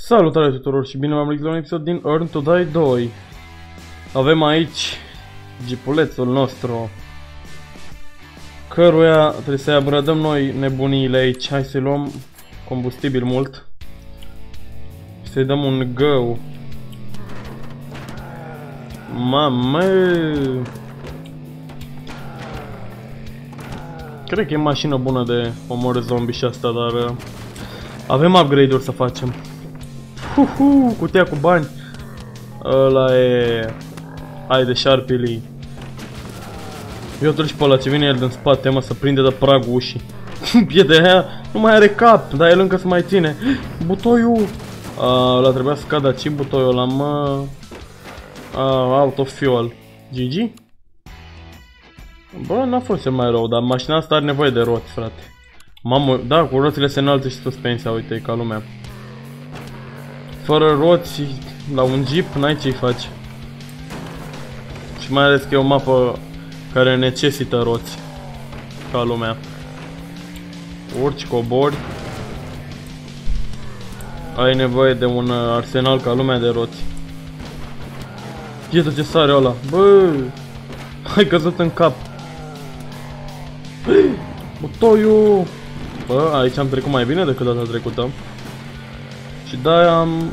Salutare tuturor și bine v-am regăsit la un episod din Earn to Die 2. Avem aici jeepulețul nostru, căruia trebuie să-i upgradăm noi nebuniile aici. Hai să-i luăm combustibil mult și să-i dăm un go. Mamă! Cred că e mașină bună de omor zombie și asta, dar avem upgrade-uri să facem. Cutia cu bani. Ăla e... Hai de șarpilii. Eu treci pe ăla ce vine el din spate, mă, să prinde de pragul ușii. Piede aia nu mai are cap, dar el încă se mai ține. Butoiul! Ăla trebuia să cadă aici, butoiul ăla, mă... Out of fuel. GG? Bă, n-a fost cel mai rău, dar mașina asta are nevoie de roți, frate. Mamă, da, cu roțile se înaltă și suspensia, uite, e ca lumea. Fără roți, la un jeep, n-ai ce-i faci. Și mai ales că e o mapă care necesită roți, ca lumea. Urci, cobori. Ai nevoie de un arsenal ca lumea de roți. Iată ce sare ăla, bă! Ai căzut în cap. Butoiul! Bă, aici am trecut mai bine decât data trecută. Și de-aia am...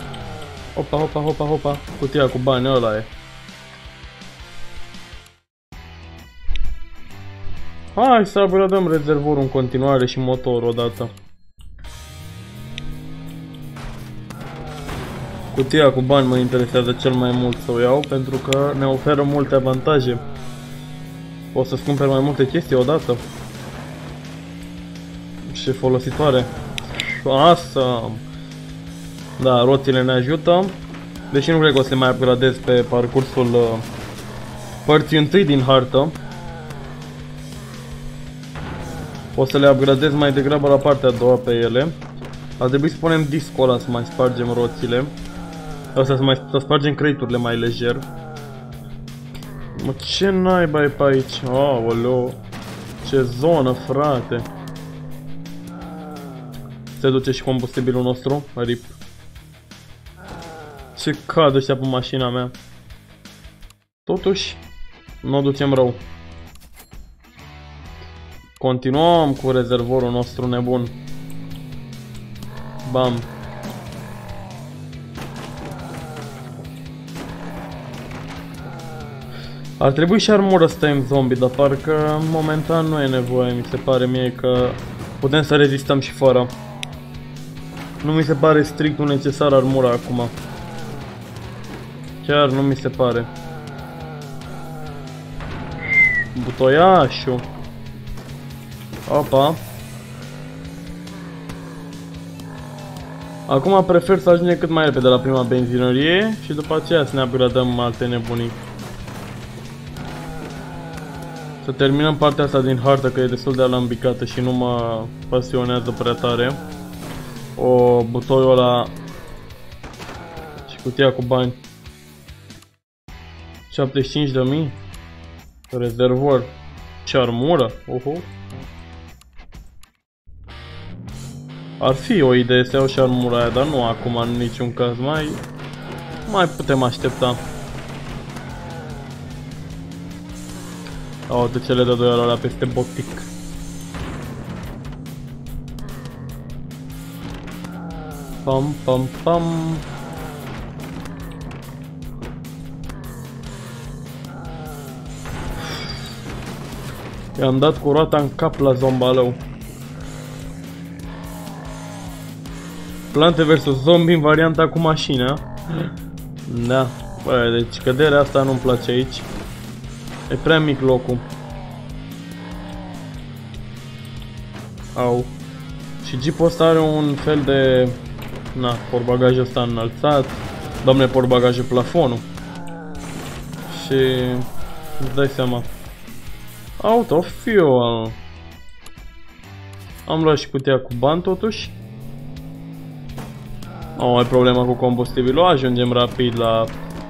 Hopa, cutia cu bani, ăla e. Hai să upgradăm rezervorul în continuare și motorul odată. Cutia cu bani mă interesează cel mai mult să o iau, pentru că ne oferă multe avantaje. O să-ți cumperi mai multe chestii odată. Și folositoare. Awesome! Da, roțile ne ajută. Deși nu cred că o să le mai upgradez pe parcursul părții întâi din hartă. O să le upgradez mai degrabă la partea a doua pe ele. Ar trebui să punem discul ăla să mai spargem roțile. Asta să spargem crate-urile mai lejer. Mă, ce naiba e pe aici? Aoleu, ce zonă, frate. Se duce și combustibilul nostru, rip. Ce cad ăștia pe mașina mea. Totuși, nu o ducem rău. Continuăm cu rezervorul nostru nebun. Bam. Ar trebui și armură să tăiem zombie, dar parcă momentan nu e nevoie, mi se pare mie că putem să rezistăm și fără. Nu mi se pare strict necesar armura acum. Chiar nu mi se pare. Butoiașul. Opa. Acum prefer să ajungem cât mai repede la prima benzinărie și după aceea să ne upgradăm alte nebunii. Să terminăm partea asta din hartă, că e destul de alambicată și nu mă pasionează prea tare. Butoiul ăla și cutia cu bani. 75.000. Rezervor. Ce armură. Ar fi o idee să iau și armura aia, dar nu acum în niciun caz. Mai putem aștepta. De cele de 2 ori alea peste botic. Pam. I-am dat cu roata în cap la zombalău. Plante vs zombie în varianta cu mașina. Da, bă, deci căderea asta nu-mi place aici. E prea mic locul. Au. Și jeepul ăsta are un fel de... portbagajul ăsta înălțat. Doamne, portbagajul plafonul. Și... îți dai seama. Out of fuel. Am luat și cutia cu bani totuși. Nu ai problema cu combustibilul, ajungem rapid la...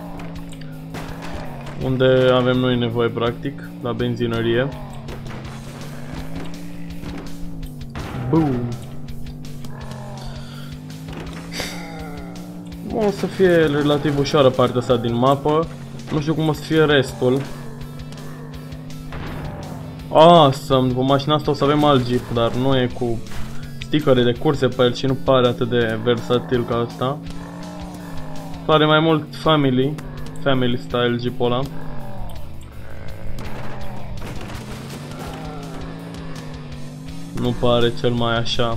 unde avem noi nevoie, practic, la benzinărie. Boom. O să fie relativ ușoară partea asta din mapă. Nu știu cum o să fie restul. Awesome, după mașina asta o să avem alt Jeep, dar nu e cu stickere de curse pe el și nu pare atât de versatil ca asta. Pare mai mult family style Jeep-ul ăla. Nu pare cel mai așa.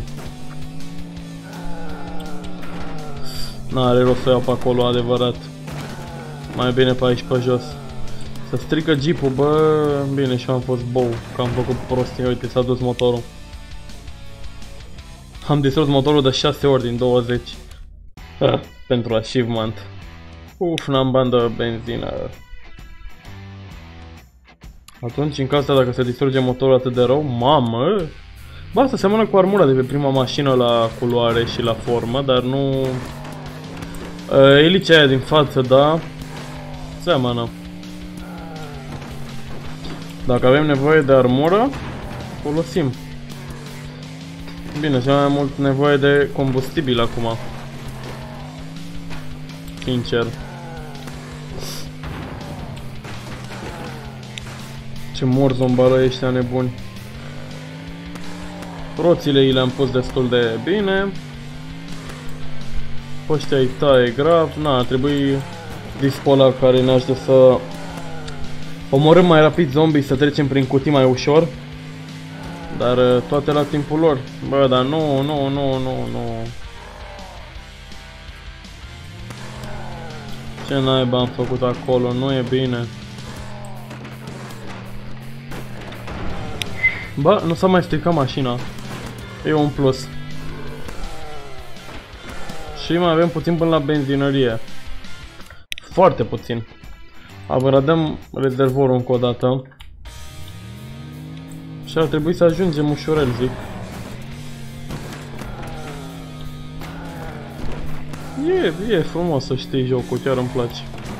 N-are rost să iau pe acolo, adevărat. Mai bine pe aici pe jos. Să strică Jeep-ul, bă, bine, și am fost bou, că am făcut prostie, uite, s-a dus motorul. Am distrus motorul de 6 ori din 20. Pentru achievement. Uf, n-am bani de benzină. Atunci, în cazul dacă se distruge motorul atât de rău, mamă! Bă, asta seamănă cu armura de pe prima mașină la culoare și la formă, dar nu... Elicea aia din față, da, seamănă. Dacă avem nevoie de armură, folosim. Bine, cel mai mult nevoie de combustibil acum. Sincer. Ce mor zombară ăștia nebuni. Roțile i le-am pus destul de bine. Ăștia îi taie grav. Na, trebuie dispul ăla care ne ajută să omorâm mai rapid zombie, să trecem prin cutii mai ușor. Dar toate la timpul lor. Bă, dar nu. Ce naiba am făcut acolo? Nu e bine. Bă, nu s-a mai stricat mașina. E un plus. Și mai avem puțin până la benzinărie. Foarte puțin. Abradăm rezervorul încă o dată. Și ar trebui să ajungem ușurel, zic. E frumos să știi jocul, chiar îmi place.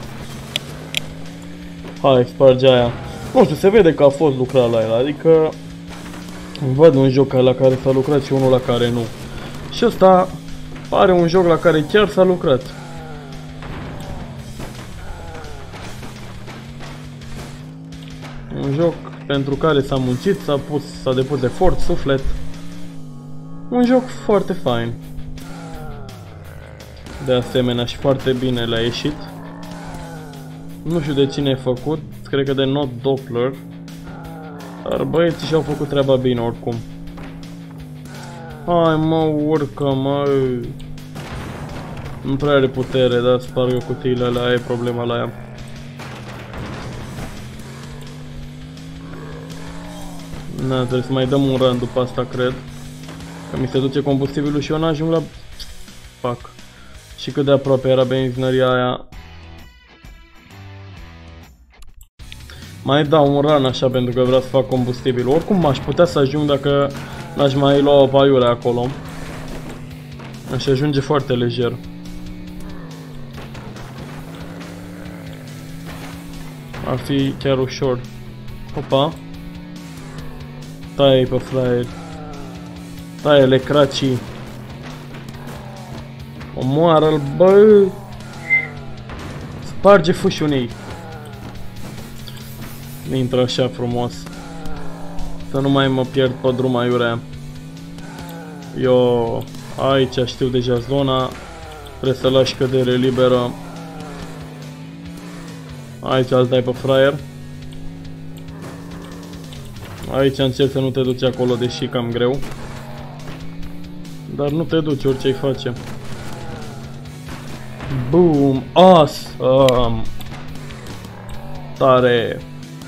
Hai, sparge aia. Nu știu, se vede că a fost lucrat la el, adică văd un joc la care s-a lucrat și unul la care nu. Și ăsta pare un joc la care chiar s-a lucrat. Un joc pentru care s-a muncit, s-a depus efort, suflet. Un joc foarte fain. De asemenea și foarte bine le-a ieșit. Nu știu de cine e făcut, cred că de Not Doppler. Dar băieții și-au făcut treaba bine oricum. Hai mă, urcă mă. Nu prea are putere, dar spargă cutiile alea, e problema la ea. Na, trebuie să mai dăm un run după asta, cred. Că mi se duce combustibilul și eu n-ajung la... Fuck. Și cât de aproape era benzinăria aia. Mai dau un run așa pentru că vreau să fac combustibil. Oricum aș putea să ajung dacă n-aș mai lua o paiure acolo. Aș ajunge foarte lejer. Ar fi chiar ușor. Opa. Taie pe flyer. Taie-le cracii. Omoară-l, bă! Sparge fâșunii. Intră așa frumos. Să nu mai mă pierd pe drum aiurea. Eu aici știu deja zona. Trebuie să lași cădere liberă. Aici îl dai pe fraier. Aici încerc să nu te duci acolo, deși e cam greu. Dar nu te duci orice-i face. Boom! Awesome! Tare!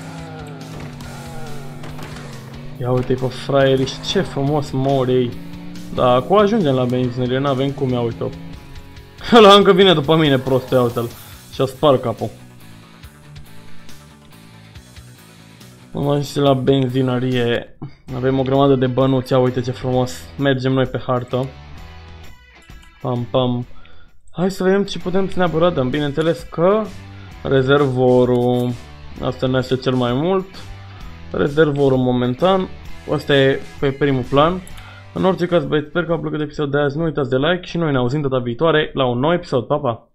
Ia uite-i pe fraierii și ce frumos mor ei. Da, acum ajungem la benzinărie, n-avem cum, ia uite-o. Ăla încă vine după mine, prost, ia uite-l. Și-a spart capul. Am ajuns la benzinărie. Avem o grămadă de bănuți, ia uite ce frumos. Mergem noi pe hartă. Pam, pam. Hai să vedem ce putem să ne abordăm. Bineînțeles că rezervorul, asta ne este cel mai mult. Rezervorul momentan, asta e pe primul plan. În orice caz, băieți, sper că v-a plăcut episodul de azi, nu uitați de like și noi ne auzim data viitoare la un nou episod. Pa, pa!